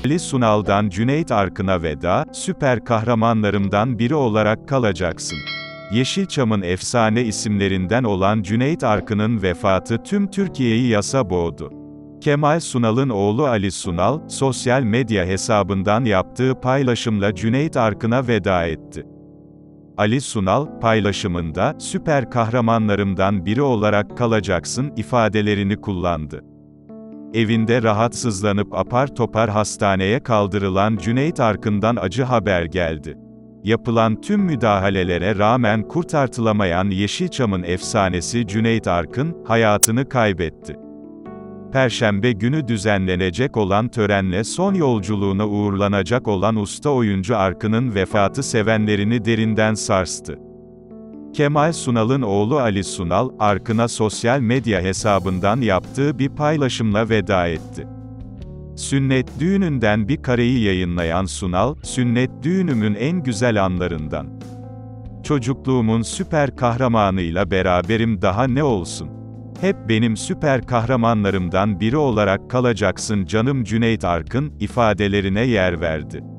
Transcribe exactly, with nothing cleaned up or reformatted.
Ali Sunal'dan Cüneyt Arkın'a veda, süper kahramanlarımdan biri olarak kalacaksın. Yeşilçam'ın efsane isimlerinden olan Cüneyt Arkın'ın vefatı tüm Türkiye'yi yasa boğdu. Kemal Sunal'ın oğlu Ali Sunal, sosyal medya hesabından yaptığı paylaşımla Cüneyt Arkın'a veda etti. Ali Sunal, paylaşımında, süper kahramanlarımdan biri olarak kalacaksın ifadelerini kullandı. Evinde rahatsızlanıp apar topar hastaneye kaldırılan Cüneyt Arkın'dan acı haber geldi. Yapılan tüm müdahalelere rağmen kurtartılamayan Yeşilçam'ın efsanesi Cüneyt Arkın, hayatını kaybetti. Perşembe günü düzenlenecek olan törenle son yolculuğuna uğurlanacak olan usta oyuncu Arkın'ın vefatı sevenlerini derinden sarstı. Kemal Sunal'ın oğlu Ali Sunal, Arkın'a sosyal medya hesabından yaptığı bir paylaşımla veda etti. Sünnet düğününden bir kareyi yayınlayan Sunal, "Sünnet düğünümün en güzel anlarından. Çocukluğumun süper kahramanıyla beraberim, daha ne olsun. Hep benim süper kahramanlarımdan biri olarak kalacaksın canım Cüneyt Arkın" ifadelerine yer verdi.